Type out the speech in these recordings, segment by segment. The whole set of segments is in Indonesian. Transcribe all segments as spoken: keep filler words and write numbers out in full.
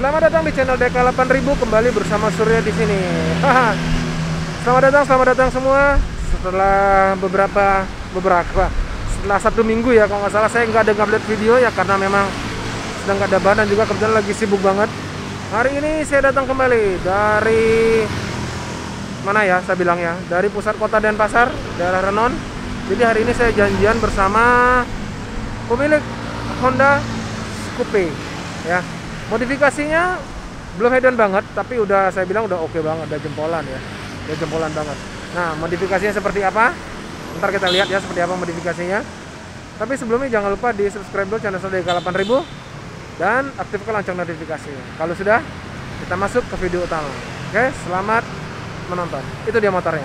Selamat datang di channel D K delapan ribu, kembali bersama Surya di sini. Selamat datang, selamat datang semua. Setelah beberapa beberapa setelah satu minggu ya, kalau nggak salah saya nggak ada upload video ya, karena memang sedang nggak ada bahan dan juga kebetulan lagi sibuk banget. Hari ini saya datang kembali dari mana ya? Saya bilang ya, dari pusat kota Denpasar, daerah Renon. Jadi hari ini saya janjian bersama pemilik Honda Scoopy ya. Modifikasinya belum head-on banget, tapi udah saya bilang udah oke banget, udah jempolan ya, udah jempolan banget. Nah, modifikasinya seperti apa? Ntar kita lihat ya seperti apa modifikasinya. Tapi sebelumnya jangan lupa di subscribe dulu channel D K delapan ribu dan aktifkan lonceng notifikasinya. Kalau sudah, kita masuk ke video utama. Oke, selamat menonton. Itu dia motornya.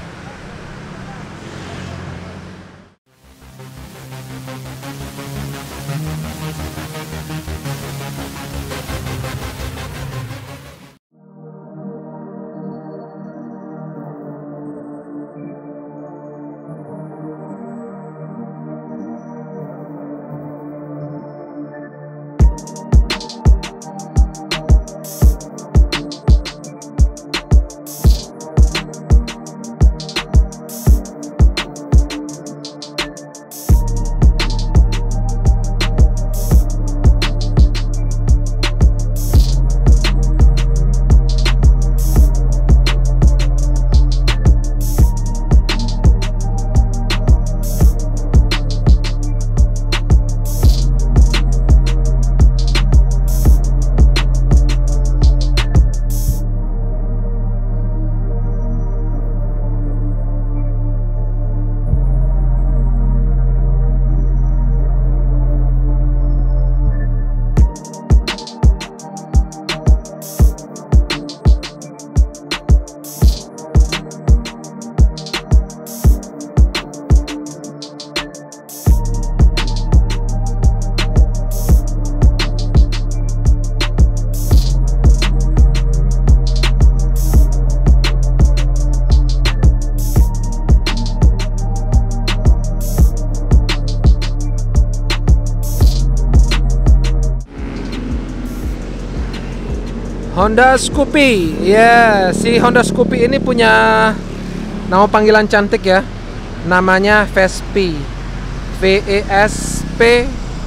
Honda Scoopy, ya, yeah, si Honda Scoopy ini punya nama panggilan cantik ya, namanya Vespi, V E S P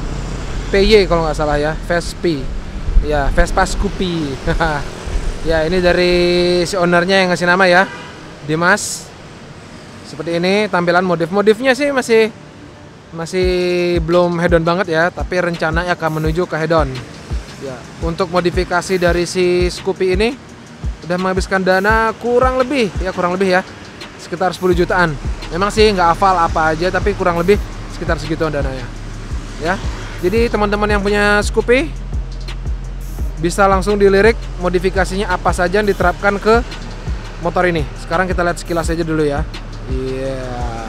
P Y kalau nggak salah ya, Vespi, ya, Vespa Scoopy. Ya, ini dari si ownernya yang ngasih nama ya, Dimas. Seperti ini tampilan modif-modifnya sih masih masih belum head-on banget ya, tapi rencananya akan menuju ke head-on. Ya, untuk modifikasi dari si Scoopy ini udah menghabiskan dana kurang lebih ya kurang lebih ya sekitar sepuluh jutaan. Memang sih nggak hafal apa aja, tapi kurang lebih sekitar segituan dananya. Ya, jadi teman-teman yang punya Scoopy bisa langsung dilirik modifikasinya apa saja yang diterapkan ke motor ini. Sekarang kita lihat sekilas aja dulu ya. Iya. Yeah.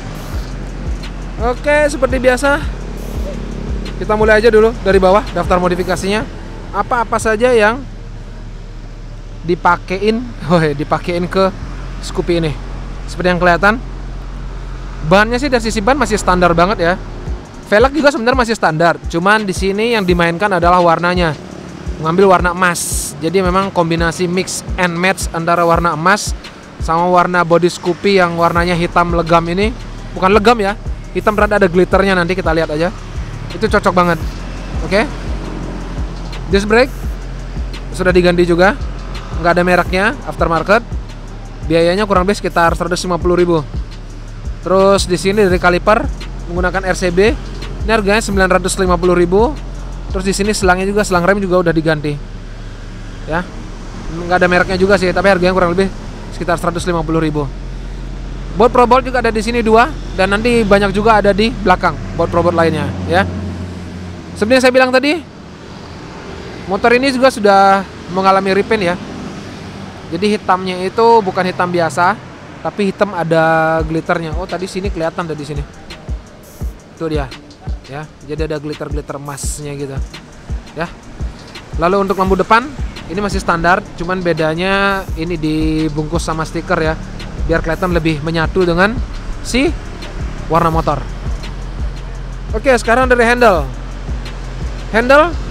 Oke, seperti biasa. Kita mulai aja dulu dari bawah, daftar modifikasinya. Apa-apa saja yang dipakein, oh, dipakein ke Scoopy ini. Seperti yang kelihatan, bahannya sih dari sisi ban masih standar banget ya. Velg juga sebenarnya masih standar, cuman di sini yang dimainkan adalah warnanya. Mengambil warna emas. Jadi memang kombinasi mix and match antara warna emas sama warna body Scoopy yang warnanya hitam legam ini. Bukan legam ya, hitam rada ada glitternya, nanti kita lihat aja. Itu cocok banget. Oke, okay? Disc brake sudah diganti juga, nggak ada mereknya, aftermarket. Biayanya kurang lebih sekitar seratus lima puluh ribu. Terus di sini dari kaliper menggunakan R C B, ini harganya sembilan ratus lima puluh ribu. Terus di sini selangnya juga, selang rem juga udah diganti. Ya, nggak ada mereknya juga sih, tapi harganya kurang lebih sekitar seratus lima puluh ribu. Baut Pro Bolt juga ada di sini dua, dan nanti banyak juga ada di belakang baut Pro Bolt lainnya ya. Seperti yang saya bilang tadi, motor ini juga sudah mengalami repaint ya. Jadi hitamnya itu bukan hitam biasa, tapi hitam ada glitternya. Oh, tadi sini kelihatan tadi sini. Itu dia. Ya, jadi ada glitter-glitter emasnya gitu. Ya. Lalu untuk lampu depan ini masih standar, cuman bedanya ini dibungkus sama stiker ya, biar kelihatan lebih menyatu dengan si warna motor. Oke, sekarang dari handle. Handle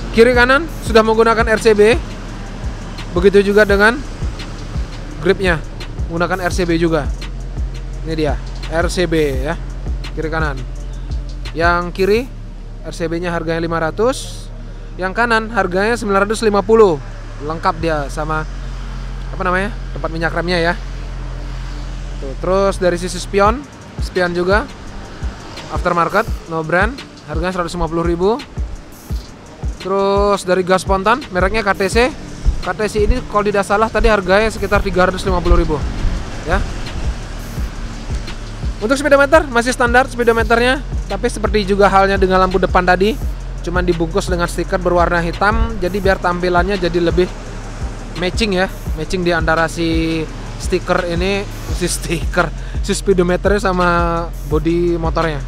Kiri kanan sudah menggunakan R C B. Begitu juga dengan gripnya, menggunakan R C B juga. Ini dia R C B ya, kiri kanan. Yang kiri R C B nya harganya lima ratus, yang kanan harganya sembilan ratus lima puluh. Lengkap dia sama apa namanya, tempat minyak remnya ya. Tuh, terus dari sisi spion, spion juga aftermarket, no brand, harganya seratus lima puluh ribu. Terus dari gas spontan, mereknya K T C. K T C ini kalau tidak salah tadi harganya sekitar tiga ratus lima puluh ribu ya. Untuk speedometer masih standar speedometernya, tapi seperti juga halnya dengan lampu depan tadi, cuman dibungkus dengan stiker berwarna hitam, jadi biar tampilannya jadi lebih matching ya, matching di antara si stiker ini, si stiker, si speedometernya sama bodi motornya.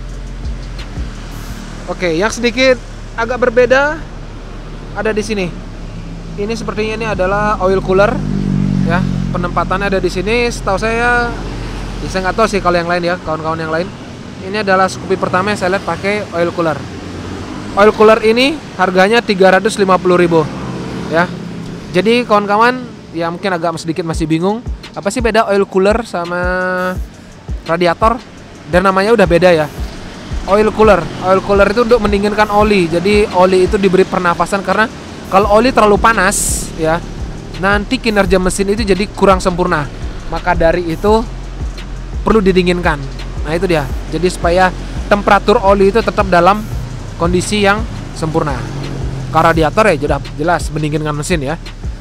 Oke, yang sedikit agak berbeda ada di sini. Ini sepertinya ini adalah oil cooler ya, penempatannya ada di sini. Setahu saya, ya saya nggak tahu sih kalau yang lain ya, kawan-kawan yang lain. Ini adalah Scoopy pertama yang saya lihat pakai oil cooler. Oil cooler ini harganya tiga ratus lima puluh ribu ya. Jadi kawan-kawan ya mungkin agak sedikit masih bingung, apa sih beda oil cooler sama radiator? Dan namanya udah beda ya. Oil cooler, oil cooler itu untuk mendinginkan oli. Jadi oli itu diberi pernapasan, karena kalau oli terlalu panas ya, nanti kinerja mesin itu jadi kurang sempurna. Maka dari itu perlu didinginkan. Nah itu dia. Jadi supaya temperatur oli itu tetap dalam kondisi yang sempurna. Kalau radiator ya jelas, jelas mendinginkan mesin ya.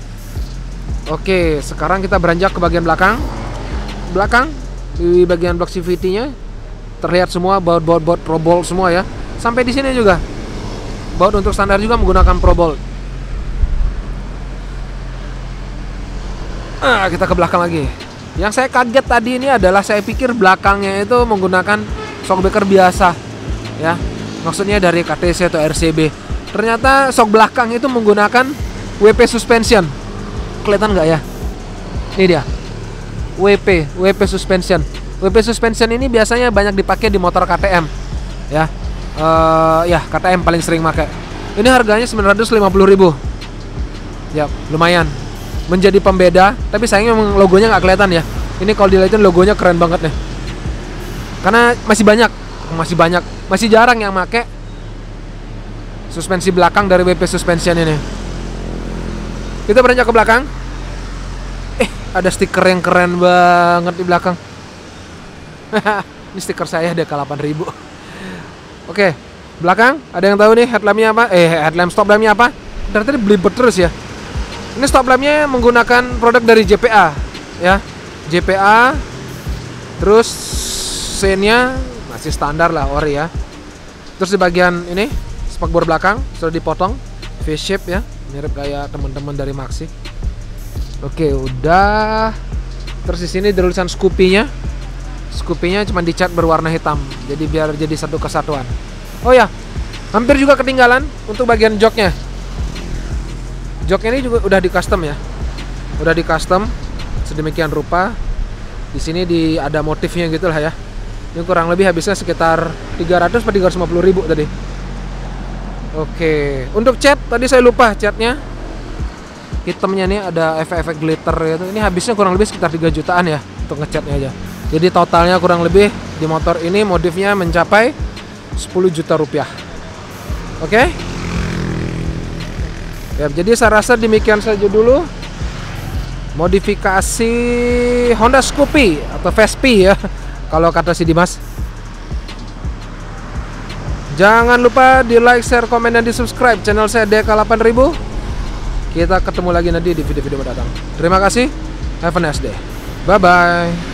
Oke, sekarang kita beranjak ke bagian belakang. Belakang di bagian block C V T-nya terlihat semua baut-baut Pro Bolt semua ya. Sampai di sini juga. Baut untuk standar juga menggunakan Pro Bolt. Ah, kita ke belakang lagi. Yang saya kaget tadi ini adalah saya pikir belakangnya itu menggunakan shockbreaker biasa ya. Maksudnya dari K T C atau R C B. Ternyata shock belakang itu menggunakan W P suspension. Kelihatan nggak ya? Ini dia. W P, W P suspension. W P suspension ini biasanya banyak dipakai di motor K T M ya. Uh, ya, K T M paling sering pakai. Ini harganya sembilan ratus lima puluh ribu. Ya, lumayan. Menjadi pembeda, tapi sayangnya memang logonya nggak kelihatan ya. Ini kalau dilihatin logonya keren banget nih. Karena masih banyak, masih banyak, masih jarang yang pakai suspensi belakang dari W P suspension ini. Kita beranjak ke belakang. Eh, ada stiker yang keren banget di belakang. Ini stiker saya D K delapan ribu. Oke, belakang ada yang tahu nih headlampnya apa? Eh, headlamp stop lampnya apa? Ternyata belibet terus ya. Ini stop lampnya menggunakan produk dari J P A ya, J P A. Terus seinnya masih standar lah ori ya. Terus di bagian ini spakbor belakang sudah dipotong V shape ya, mirip kayak teman-teman dari Maxi. Oke, udah. Terus di sini tulisan Scoopy-nya. Scoopy-nya cuma dicat berwarna hitam, jadi biar jadi satu kesatuan. Oh ya, hampir juga ketinggalan untuk bagian joknya. Joknya ini juga udah di custom ya, udah di custom sedemikian rupa. Di sini di ada motifnya gitu lah ya. Ini kurang lebih habisnya sekitar tiga ratus atau tiga ratus lima puluh ribu tadi. Oke, untuk cat tadi saya lupa catnya. Hitamnya nih ada efek-efek glitter gitu. Ini habisnya kurang lebih sekitar tiga jutaan ya untuk ngecatnya aja. Jadi totalnya kurang lebih di motor ini modifnya mencapai sepuluh juta rupiah. Oke. Ya, jadi saya rasa demikian saja dulu modifikasi Honda Scoopy atau Vespi ya kalau kata si Dimas. Jangan lupa di like, share, komen, dan di subscribe channel saya D K delapan ribu. Kita ketemu lagi nanti di video-video mendatang. Terima kasih. Have a nice day. Bye bye.